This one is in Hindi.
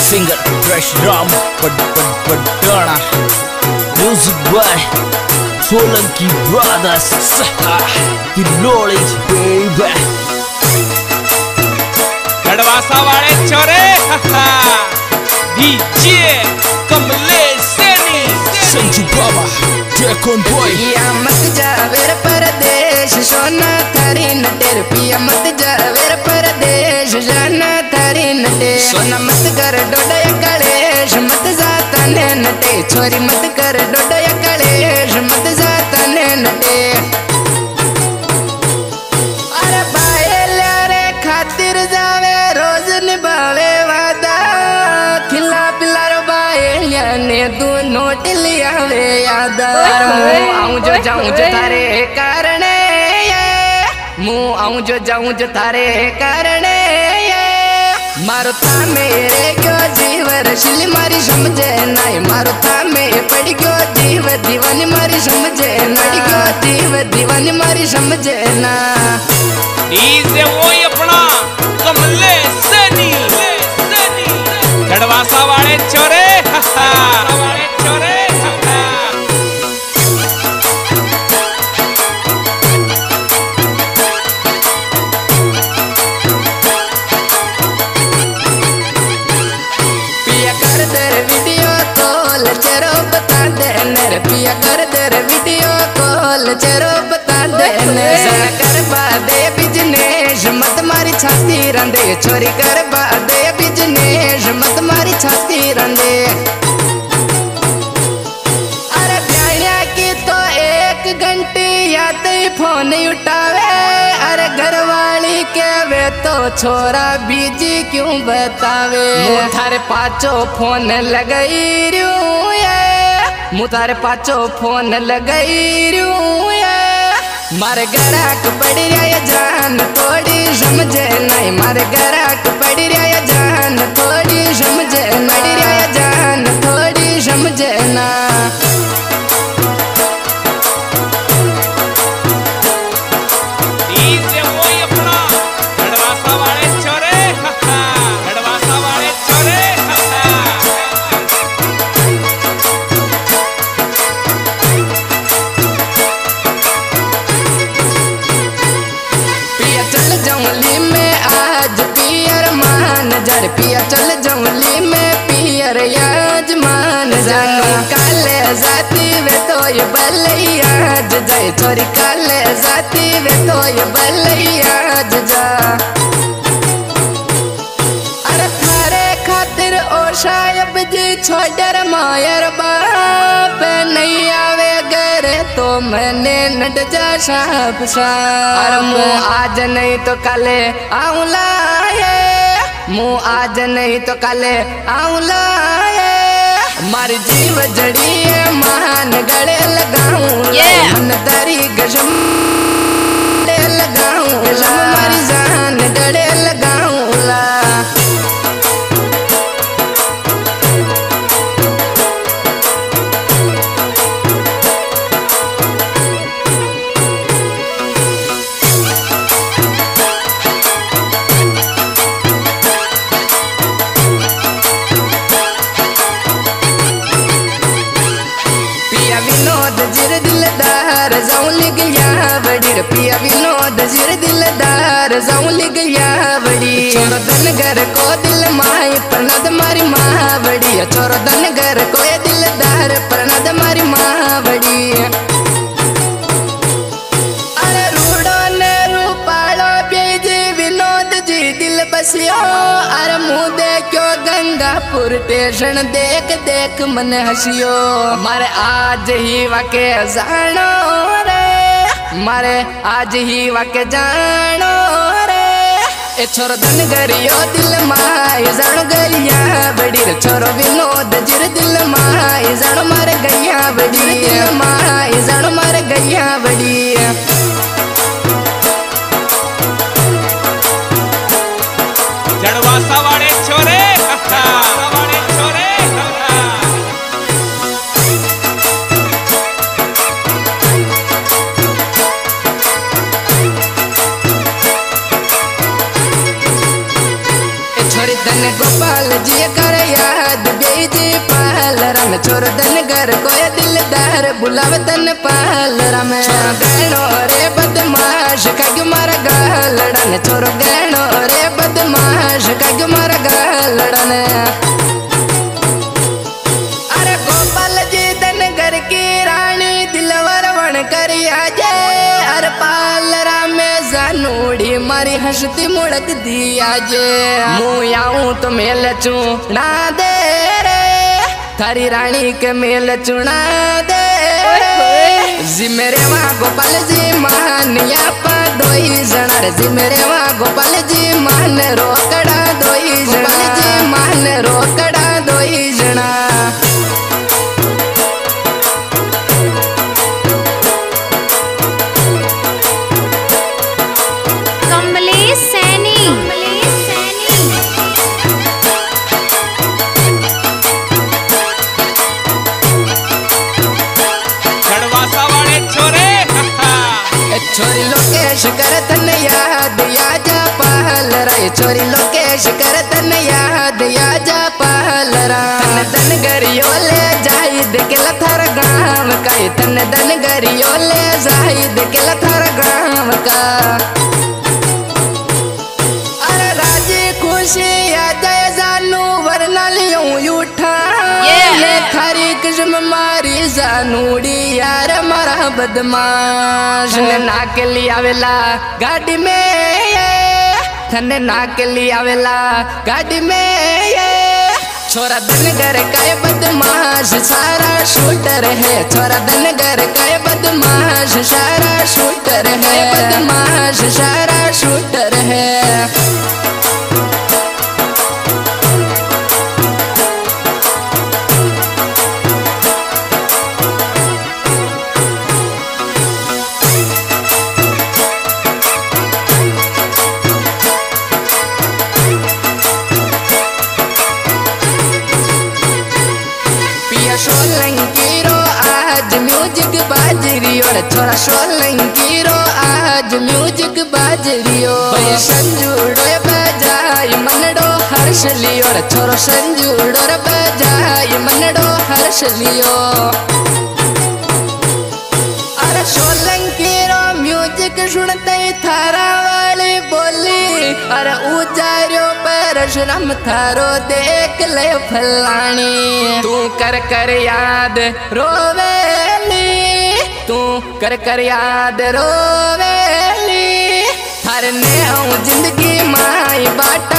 सिंगर फ्रेश Ram Patana, music by Solanki brothers, Kilodi baby, Garhwasa वाले छोरे DJ Kamlesh Saini, Sanju Baba taken boy. पिया मत जावे रे परदेश, सोना थारी नटेर। पिया मत जावे रे परदेश, सोना थारी नटे। सोना मत कर डोडया कलेश, मत जाता ने नटे। छोरी मत कर डोडया कलेश, मत जाता ने नटे। अरे बायला रे खातिर जावे रोज निभावे वादा, खिला पिला रो बायला ने दू नोट लिया वे याद। आऊं जो जाऊं जो तारे करने, मुँह आऊं जो जाऊं जो तारे करने। मारो था मेरे क्यों जीव रशिली मारी समझे नहीं। मारो था मेरे पड़ क्यों जीव दीवानी मारी समझे नहीं। क्यों जीव दीवानी मारी समझे ना। डीजे वही अपना कमलेश सैनी, गढ़वासा वाले छोरे वाले छोरे। पिया कर दे रे वीडियो कॉल, चरो बता दे कर दे बिजनेस, मत मारी छाती रंदे। छोरी कर दे बिजनेस, मत मारी छाती रंदे। अरे प्यारिया की तो 1 घंटे याद फोन उठावे। अरे घरवाली के वे तो छोरा बीजी क्यों बतावे। थारे पाचो फोन लगई रू, मुतारे पाचो फोन लगई रू। मारे गराक पड़ रहा जान थोड़ी समझे नहीं। मारे गराक पड़ रहा जान थोड़ी समझे, पड़ रहा जान थोड़ी समझे ना। पिया चल जंगली में पियर याज मान जानो। काले जाती वे तो ये बलैया जाए। छोरी काले जाती वे तो ये बलैया जा। अरे थारे खातिर ओ शायब जी छोड़ मायर बाप नहीं आवे घर तो मैंने नट जा साफ सा। अरे मुँह आज नहीं तो काले आऊला, मुँह आज नहीं तो काले आऊला। मारी जीव जड़ी है मान गड़े लगाऊं, मन तरी गजम लगाऊं, मारी जान गड़े लगाऊं ला। पिया विनोद जिर दिलदार जाऊं लिग यावड़ी। छोरो धन घर को दिल माई प्रनद मारी मावड़ी। छोरो धन घर को ये दिलदार प्रनद मारी मावड़ी। अरे रूडो ने रूपालो बेजी विनोद जी दिल बसियो। अरे मुँह देखो गंगापुर स्टेशन देख देख मन हसियो। मारे आज ही वाके जानो रे, मारे आज ही वाके जानो रे। ए छोरो धन गरियो दिल माई जानो गैया बड़ी। छोरो विनोद जिर दिल माई जानो मारे गैया बड़ी। दिल माई जानो मारे गैया बड़ी। गढ़वासा वाले छोरे गोपाल जी कर छोर धन घर कोई दिलदार बुलावे तन पार्लर में गहनो रे बदमाश काग्यो मारा गालड़न छोर गहनो रे बदमाश काग्यो मारा गालड़न अरे गोपाल जी धन घर की रानी दिलवर बन कर आजे अरे पार्लरा में जानूड़ी मारी हंसती मुड़क दिया जे मुँह आऊं तो मेल चूना दे रे थारी रानी के मेल चुना दे जी मेरे वहाँ गोपाल जी मान या पा दोई जना रे जी मेरे वहाँ गोपाल जी मान रोकड़ा दोई जना जी मान रोकड़ा दोई जना छोरी लोकेश कर तन याद या जा पालरा छोरी लोकेश कर तन याद या जा पालरा तन दन गरियो ले जाहिद के लथर गाँव का तन दन गरियो ले जाहिद के लथर गाँव का अरे राजी खुशी आ जाए जानू वरना लियो उठा थारी किस्म मारी जानूड़ी यार मारा बदमाश ना के लिए आवेला गाड़ी में थने ना के लिए आवेला गाड़ी में छोरा धन घर का बदमाश सारा शूटर है छोरा धन घर का बदमाश सारा शूटर है बदमाश सारा शूटर है सोलंकी रो आज म्यूजिक बाजरी और छोरा सोलंकी रो आज म्यूजिक बाजरी भाई संजूड़ो बजाई मनडो हर्ष लियो रे छोरो संजूड़ो बजाई मनडो हर्ष लियो अरे सोलंकी रो म्यूजिक सुनते थारा वाली बोली अरे उचार्यो परशुराम थारो देख ले फलानी तू कर कर याद रोवेली तू कर कर याद रोवेली थारने आऊं जिंदगी माई बाटा